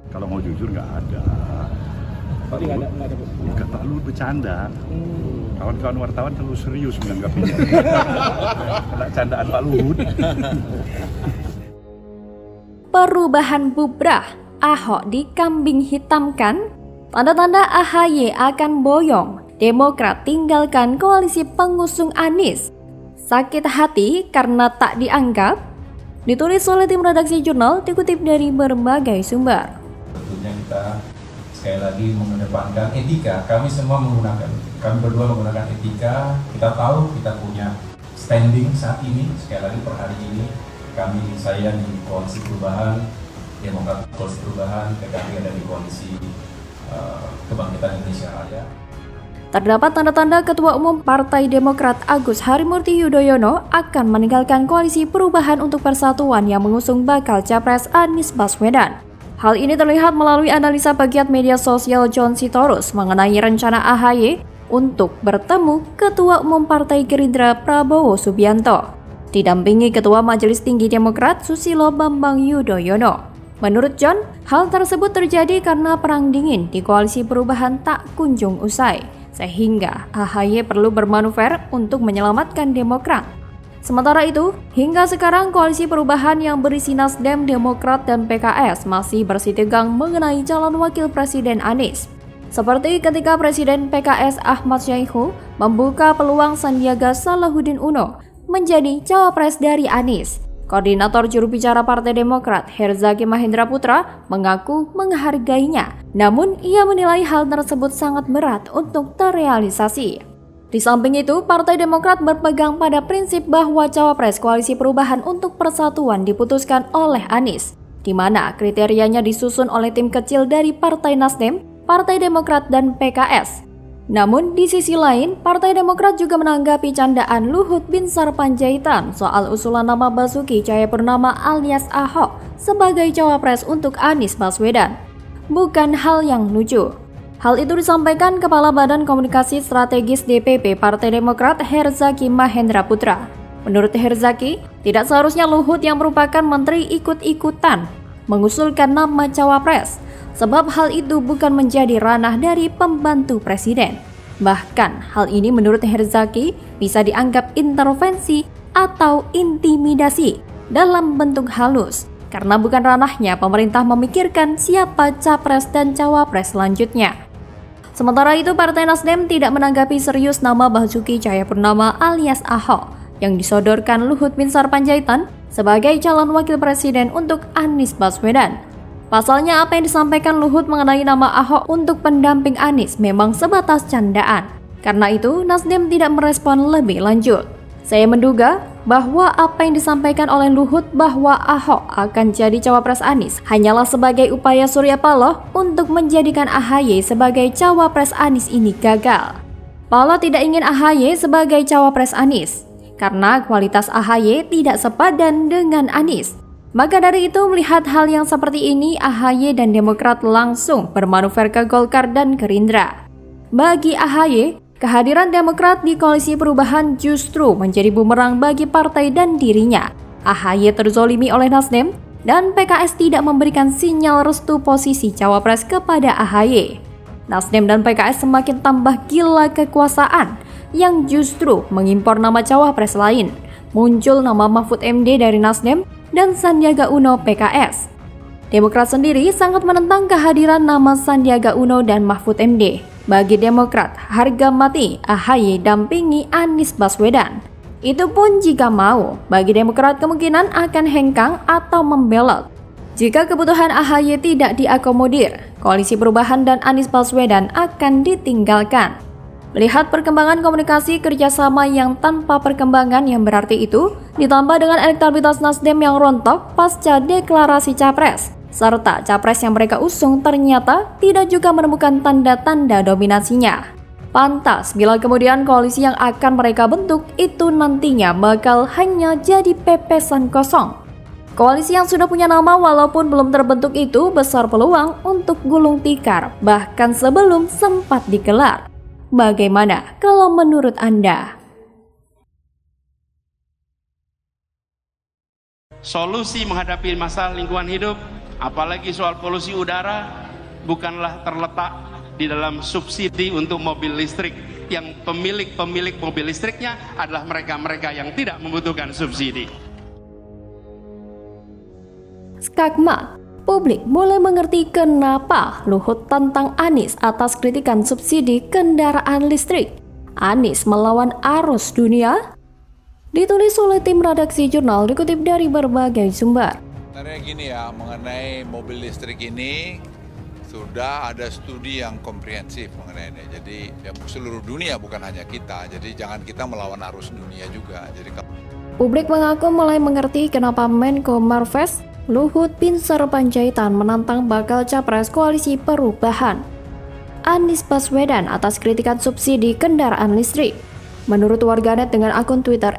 Kalau mau jujur nggak ada. Tapi nggak ada. Nggak, Pak Luhut bercanda. Kawan-kawan wartawan terlalu serius menanggapinya. Kena candaan Pak Luhut. Perubahan bubrah, Ahok dikambing hitamkan, tanda-tanda AHY akan boyong, Demokrat tinggalkan koalisi pengusung Anies. Sakit hati karena tak dianggap. Ditulis oleh tim redaksi jurnal, dikutip dari berbagai sumber. Tentunya kita sekali lagi mengedepankan etika. Kami berdua menggunakan etika. Kita tahu kita punya standing saat ini. Sekali lagi per hari ini saya di koalisi perubahan, Demokrat koalisi perubahan, PKB ada di koalisi Kebangkitan Indonesia Raya. Terdapat tanda-tanda Ketua Umum Partai Demokrat Agus Harimurti Yudhoyono akan meninggalkan koalisi perubahan untuk persatuan yang mengusung bakal capres Anies Baswedan. Hal ini terlihat melalui analisa pegiat media sosial John Sitorus mengenai rencana AHY untuk bertemu Ketua Umum Partai Gerindra Prabowo Subianto, didampingi Ketua Majelis Tinggi Demokrat Susilo Bambang Yudhoyono. Menurut John, hal tersebut terjadi karena perang dingin di koalisi perubahan tak kunjung usai, sehingga AHY perlu bermanuver untuk menyelamatkan Demokrat. Sementara itu, hingga sekarang koalisi perubahan yang berisi Nasdem, Demokrat, dan PKS masih bersitegang mengenai calon wakil presiden Anies. Seperti ketika Presiden PKS Ahmad Syaihu membuka peluang Sandiaga Salahuddin Uno menjadi cawapres dari Anies. Koordinator juru bicara Partai Demokrat Herzaki Mahendra Putra mengaku menghargainya, namun ia menilai hal tersebut sangat berat untuk terrealisasi. Di samping itu, Partai Demokrat berpegang pada prinsip bahwa cawapres koalisi perubahan untuk persatuan diputuskan oleh Anies, di mana kriterianya disusun oleh tim kecil dari Partai Nasdem, Partai Demokrat, dan PKS. Namun di sisi lain, Partai Demokrat juga menanggapi candaan Luhut Binsar Panjaitan soal usulan nama Basuki Cahayapurnama alias Ahok sebagai cawapres untuk Anies Baswedan. Bukan hal yang lucu. Hal itu disampaikan Kepala Badan Komunikasi Strategis DPP Partai Demokrat Herzaki Mahendra Putra. Menurut Herzaki, tidak seharusnya Luhut yang merupakan menteri ikut-ikutan mengusulkan nama cawapres, sebab hal itu bukan menjadi ranah dari pembantu presiden. Bahkan hal ini menurut Herzaki bisa dianggap intervensi atau intimidasi dalam bentuk halus, karena bukan ranahnya pemerintah memikirkan siapa capres dan cawapres selanjutnya. Sementara itu, Partai Nasdem tidak menanggapi serius nama Basuki Cahayapurnama alias Ahok yang disodorkan Luhut Binsar Panjaitan sebagai calon wakil presiden untuk Anies Baswedan. Pasalnya, apa yang disampaikan Luhut mengenai nama Ahok untuk pendamping Anies memang sebatas candaan. Karena itu, Nasdem tidak merespon lebih lanjut. Saya menduga bahwa apa yang disampaikan oleh Luhut bahwa Ahok akan jadi cawapres Anies hanyalah sebagai upaya Surya Paloh untuk menjadikan AHY sebagai cawapres Anies ini gagal. Paloh tidak ingin AHY sebagai cawapres Anies karena kualitas AHY tidak sepadan dengan Anies. Maka dari itu, melihat hal yang seperti ini, AHY dan Demokrat langsung bermanuver ke Golkar dan Gerindra. Bagi AHY, kehadiran Demokrat di koalisi perubahan justru menjadi bumerang bagi partai dan dirinya. AHY terzolimi oleh Nasdem dan PKS tidak memberikan sinyal restu posisi cawapres kepada AHY. Nasdem dan PKS semakin tambah gila kekuasaan yang justru mengimpor nama cawapres lain. Muncul nama Mahfud MD dari Nasdem dan Sandiaga Uno PKS. Demokrat sendiri sangat menentang kehadiran nama Sandiaga Uno dan Mahfud MD. Bagi Demokrat, harga mati AHY dampingi Anies Baswedan. Itu pun jika mau, bagi Demokrat kemungkinan akan hengkang atau membelot. Jika kebutuhan AHY tidak diakomodir, koalisi perubahan dan Anies Baswedan akan ditinggalkan. Melihat perkembangan komunikasi kerjasama yang tanpa perkembangan yang berarti itu, ditambah dengan elektabilitas Nasdem yang rontok pasca deklarasi capres, serta capres yang mereka usung ternyata tidak juga menemukan tanda-tanda dominasinya. Pantas bila kemudian koalisi yang akan mereka bentuk itu nantinya bakal hanya jadi pepesan kosong. Koalisi yang sudah punya nama walaupun belum terbentuk itu besar peluang untuk gulung tikar bahkan sebelum sempat digelar. Bagaimana kalau menurut Anda? Solusi menghadapi masalah lingkungan hidup Apalagi soal polusi udara bukanlah terletak di dalam subsidi untuk mobil listrik, yang pemilik mobil listriknya adalah mereka-mereka yang tidak membutuhkan subsidi. Skagma, publik mulai mengerti kenapa Luhut tantang Anies atas kritikan subsidi kendaraan listrik. Anies melawan arus dunia? Ditulis oleh tim redaksi jurnal, dikutip dari berbagai sumber. Sebenarnya gini ya, mengenai mobil listrik ini sudah ada studi yang komprehensif mengenai ini. Jadi ya, seluruh dunia bukan hanya kita. Jadi jangan kita melawan arus dunia juga. Jadi publik mengaku mulai mengerti kenapa Menko Marves Luhut Binsar Panjaitan menantang bakal capres koalisi perubahan Anies Baswedan atas kritikan subsidi kendaraan listrik. Menurut warganet dengan akun Twitter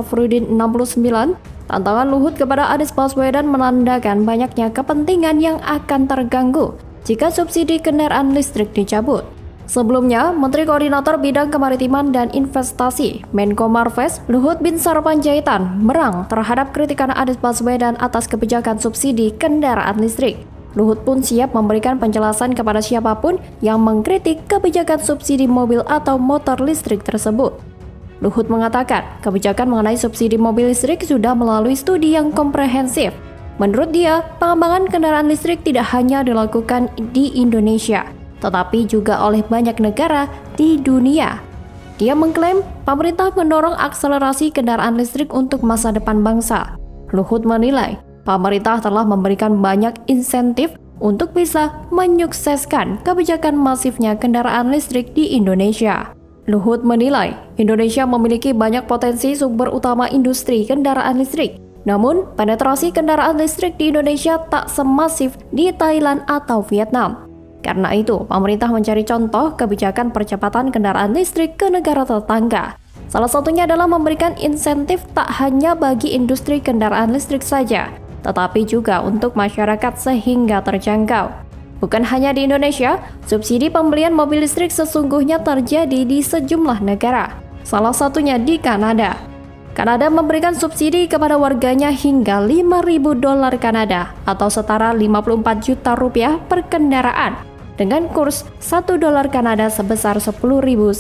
@safrudin69, tantangan Luhut kepada Anies Baswedan menandakan banyaknya kepentingan yang akan terganggu jika subsidi kendaraan listrik dicabut. Sebelumnya, Menteri Koordinator Bidang Kemaritiman dan Investasi Menko Marves Luhut Binsar Panjaitan merang terhadap kritikan Anies Baswedan atas kebijakan subsidi kendaraan listrik. Luhut pun siap memberikan penjelasan kepada siapapun yang mengkritik kebijakan subsidi mobil atau motor listrik tersebut. Luhut mengatakan, kebijakan mengenai subsidi mobil listrik sudah melalui studi yang komprehensif. Menurut dia, pengembangan kendaraan listrik tidak hanya dilakukan di Indonesia, tetapi juga oleh banyak negara di dunia. Dia mengklaim pemerintah mendorong akselerasi kendaraan listrik untuk masa depan bangsa. Luhut menilai, pemerintah telah memberikan banyak insentif untuk bisa menyukseskan kebijakan masifnya kendaraan listrik di Indonesia. Luhut menilai, Indonesia memiliki banyak potensi sumber utama industri kendaraan listrik. Namun, penetrasi kendaraan listrik di Indonesia tak semasif di Thailand atau Vietnam. Karena itu, pemerintah mencari contoh kebijakan percepatan kendaraan listrik ke negara tetangga. Salah satunya adalah memberikan insentif tak hanya bagi industri kendaraan listrik saja, tetapi juga untuk masyarakat sehingga terjangkau. Bukan hanya di Indonesia, subsidi pembelian mobil listrik sesungguhnya terjadi di sejumlah negara, salah satunya di Kanada. Kanada memberikan subsidi kepada warganya hingga $5.000 Kanada atau setara 54 juta rupiah per kendaraan, dengan kurs $1 Kanada sebesar 10.999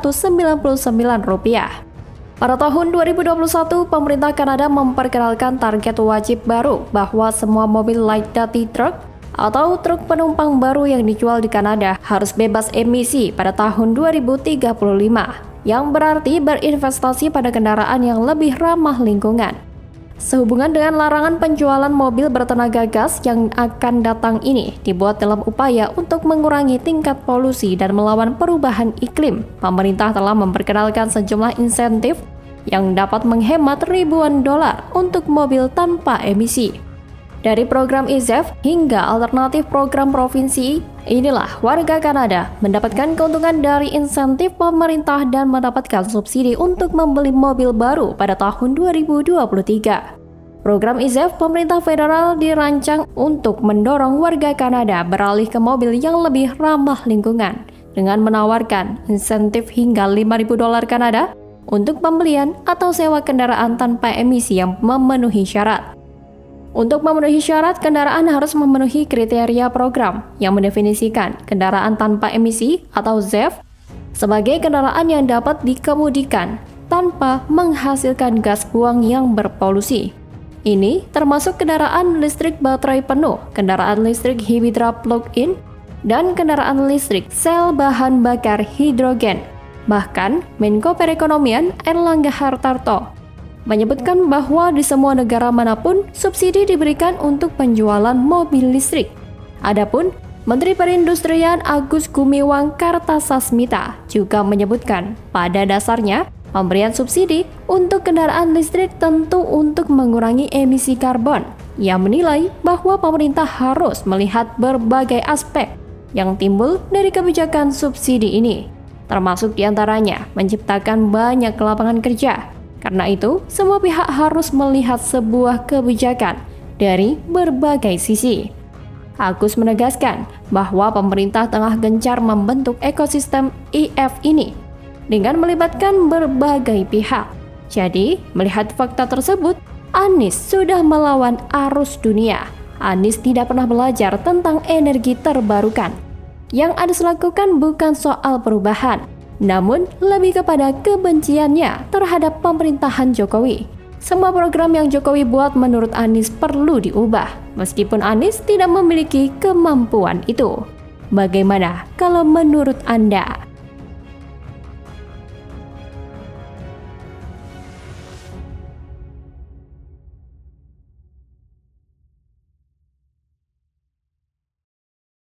rupiah. Pada tahun 2021, pemerintah Kanada memperkenalkan target wajib baru bahwa semua mobil light duty truck atau truk penumpang baru yang dijual di Kanada harus bebas emisi pada tahun 2035, yang berarti berinvestasi pada kendaraan yang lebih ramah lingkungan. Sehubungan dengan larangan penjualan mobil bertenaga gas yang akan datang ini dibuat dalam upaya untuk mengurangi tingkat polusi dan melawan perubahan iklim. Pemerintah telah memperkenalkan sejumlah insentif yang dapat menghemat ribuan dolar untuk mobil tanpa emisi. Dari program IZEV hingga alternatif program provinsi, inilah warga Kanada mendapatkan keuntungan dari insentif pemerintah dan mendapatkan subsidi untuk membeli mobil baru pada tahun 2023. Program IZEV pemerintah federal dirancang untuk mendorong warga Kanada beralih ke mobil yang lebih ramah lingkungan dengan menawarkan insentif hingga $5.000 Kanada untuk pembelian atau sewa kendaraan tanpa emisi yang memenuhi syarat. Untuk memenuhi syarat, kendaraan harus memenuhi kriteria program yang mendefinisikan kendaraan tanpa emisi atau ZEV sebagai kendaraan yang dapat dikemudikan tanpa menghasilkan gas buang yang berpolusi. Ini termasuk kendaraan listrik baterai penuh, kendaraan listrik Hybrid plug-in, dan kendaraan listrik sel bahan bakar hidrogen. Bahkan, Menko Perekonomian Erlangga Hartarto menyebutkan bahwa di semua negara manapun subsidi diberikan untuk penjualan mobil listrik. Adapun Menteri Perindustrian Agus Gumiwang Kartasasmita juga menyebutkan pada dasarnya pemberian subsidi untuk kendaraan listrik tentu untuk mengurangi emisi karbon. Ia menilai bahwa pemerintah harus melihat berbagai aspek yang timbul dari kebijakan subsidi ini, termasuk diantaranya menciptakan banyak lapangan kerja. Karena itu, semua pihak harus melihat sebuah kebijakan dari berbagai sisi. Agus menegaskan bahwa pemerintah tengah gencar membentuk ekosistem EV ini dengan melibatkan berbagai pihak. Jadi, melihat fakta tersebut, Anies sudah melawan arus dunia. Anies tidak pernah belajar tentang energi terbarukan. Yang Anies lakukan bukan soal perubahan, namun lebih kepada kebenciannya terhadap pemerintahan Jokowi. Semua program yang Jokowi buat menurut Anies perlu diubah, meskipun Anies tidak memiliki kemampuan itu. Bagaimana kalau menurut Anda?